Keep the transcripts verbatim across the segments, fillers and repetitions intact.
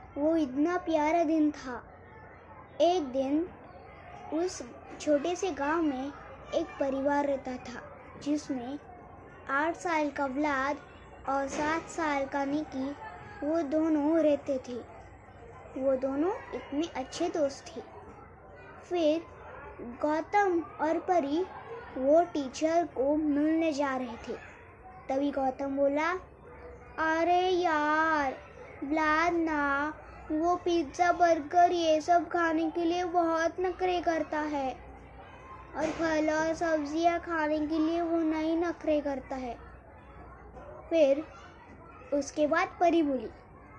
वो इतना प्यारा दिन था। एक दिन उस छोटे से गांव में एक परिवार रहता था जिसमें आठ साल का व्लाद और सात साल का निकी वो दोनों रहते थे। वो दोनों इतने अच्छे दोस्त थे। फिर गौतम और परी वो टीचर को मिलने जा रहे थे। तभी गौतम बोला, अरे यार व्लाद ना वो पिज्ज़ा बर्गर ये सब खाने के लिए बहुत नखरे करता है और फल और सब्जियां खाने के लिए वो नहीं नखरे करता है। फिर उसके बाद परी बोली,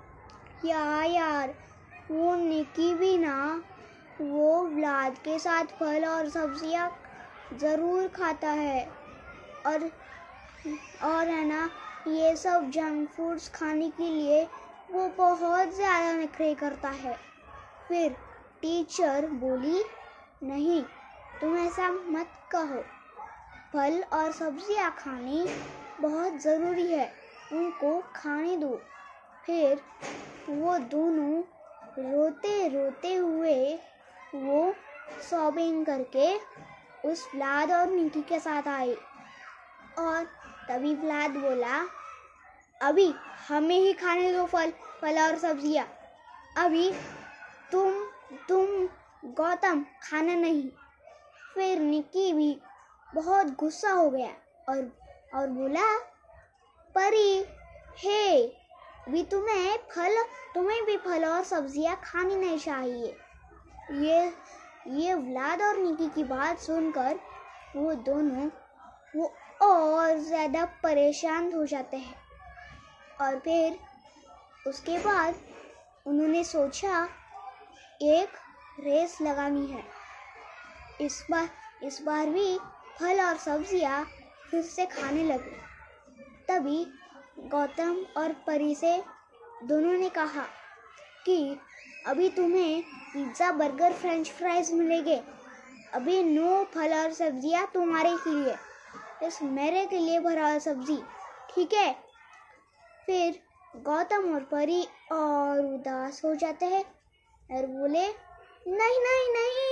या यार वो निकी भी ना वो व्लाद के साथ फल और सब्जियां ज़रूर खाता है और और है ना ये सब जंक फूड्स खाने के लिए वो बहुत ज़्यादा नखरे करता है। फिर टीचर बोली, नहीं तुम ऐसा मत कहो, फल और सब्जियां खानी बहुत ज़रूरी है, उनको खाने दो। फिर वो दोनों रोते रोते हुए वो शॉपिंग करके उस व्लाद और निकी के साथ आए और तभी व्लाद बोला, अभी हमें ही खाने दो फल फल और सब्जियां, अभी तुम तुम गौतम खाना नहीं। फिर निकी भी बहुत गुस्सा हो गया और और बोला, परी हे भी तुम्हें फल तुम्हें भी फल और सब्जियां खानी नहीं चाहिए। ये ये व्लाद और निकी की बात सुनकर वो दोनों वो और ज़्यादा परेशान हो जाते हैं। और फिर उसके बाद उन्होंने सोचा एक रेस लगानी है। इस बार इस बार भी फल और सब्जियां फिर से खाने लगे। तभी गौतम और परी से दोनों ने कहा कि अभी तुम्हें पिज़्ज़ा बर्गर फ्रेंच फ्राइज मिलेंगे, अभी नो फल और सब्जियां तुम्हारे के लिए, बस मेरे के लिए भरा सब्जी, ठीक है। फिर गौतम और परी और उदास हो जाते हैं और बोले, नहीं नहीं नहीं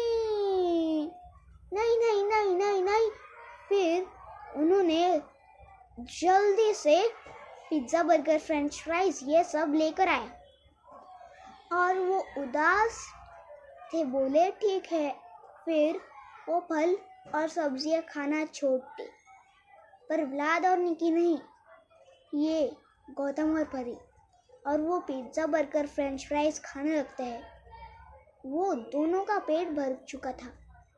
नहीं नहीं नहीं नहीं नहीं। फिर उन्होंने जल्दी से पिज़्ज़ा बर्गर फ्रेंच फ्राइज ये सब लेकर आए और वो उदास थे, बोले ठीक है। फिर वो फल और सब्जियां खाना छोड़ते, पर व्लाद और निकी नहीं, ये गौतम और परी, और वो पिज़्ज़ा बर्गर फ्रेंच फ्राइज खाने लगते हैं। वो दोनों का पेट भर चुका था।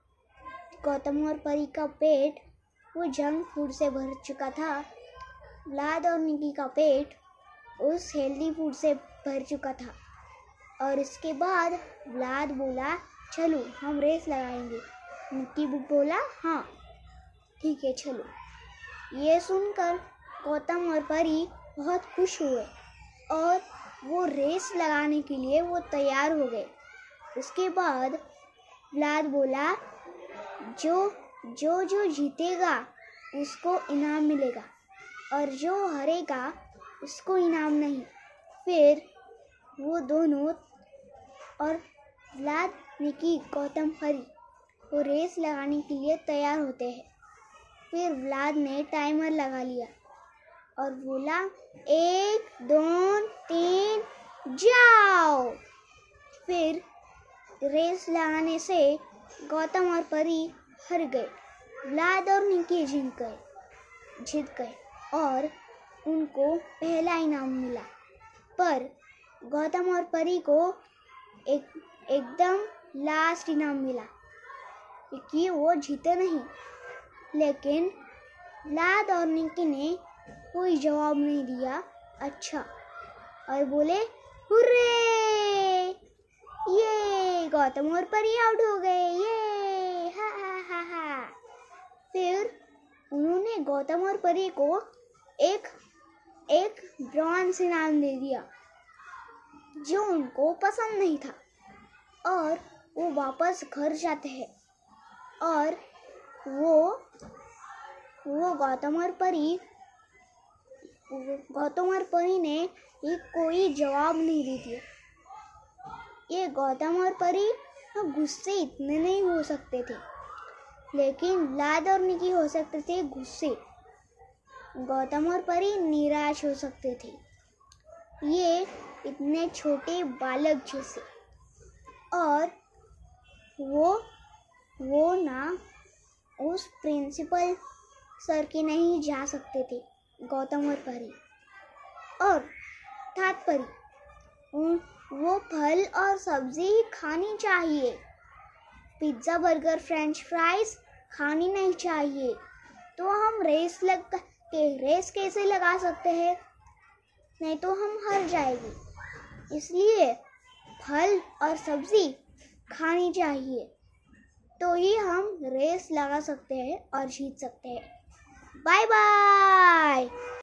गौतम और परी का पेट वो जंक फूड से भर चुका था। व्लाद और निकी का पेट उस हेल्दी फूड से भर चुका था। और इसके बाद व्लाद बोला, चलो हम रेस लगाएंगे। निकी भी बोला, हाँ ठीक है चलो। ये सुनकर गौतम और परी बहुत खुश हुए और वो रेस लगाने के लिए वो तैयार हो गए। उसके बाद व्लाद बोला, जो जो जो जीतेगा उसको इनाम मिलेगा और जो हारेगा उसको इनाम नहीं। फिर वो दोनों और व्लाद, निकी, गौतम, परी वो रेस लगाने के लिए तैयार होते हैं। फिर व्लाद ने टाइमर लगा लिया और बोला, एक दो तीन जाओ। फिर रेस लगाने से गौतम और परी हार गए। व्लाद और निकी जीत गए जीत गए और उनको पहला इनाम मिला। पर गौतम और परी को एक एकदम लास्ट इनाम मिला कि वो जीते नहीं। लेकिन व्लाद और निकी ने कोई जवाब नहीं दिया अच्छा और बोले, हुर्रे, ये गौतम और परी आउट हो गए, ये हा हा हा हा। फिर उन्होंने गौतम और परी को एक एक ब्रॉन्ज इनाम दे दिया जो उनको पसंद नहीं था और वो वापस घर जाते हैं। और वो वो गौतम और परी गौतम और परी ने एक कोई जवाब नहीं दे दिया ये गौतम और परी अब गुस्से इतने नहीं हो सकते थे, लेकिन लाद और निकी हो सकते थे गुस्से। गौतम और परी निराश हो सकते थे, ये इतने छोटे बालक जैसे। और वो वो ना उस प्रिंसिपल सर के नहीं जा सकते थे, गौतम और परी। और तात परी, वो फल और सब्जी ही खानी चाहिए, पिज्ज़ा बर्गर फ्रेंच फ्राइज खानी नहीं चाहिए। तो हम रेस लग के रेस कैसे लगा सकते हैं? नहीं तो हम हार जाएंगे। इसलिए फल और सब्जी खानी चाहिए, तो ही हम रेस लगा सकते हैं और जीत सकते हैं। Bye bye.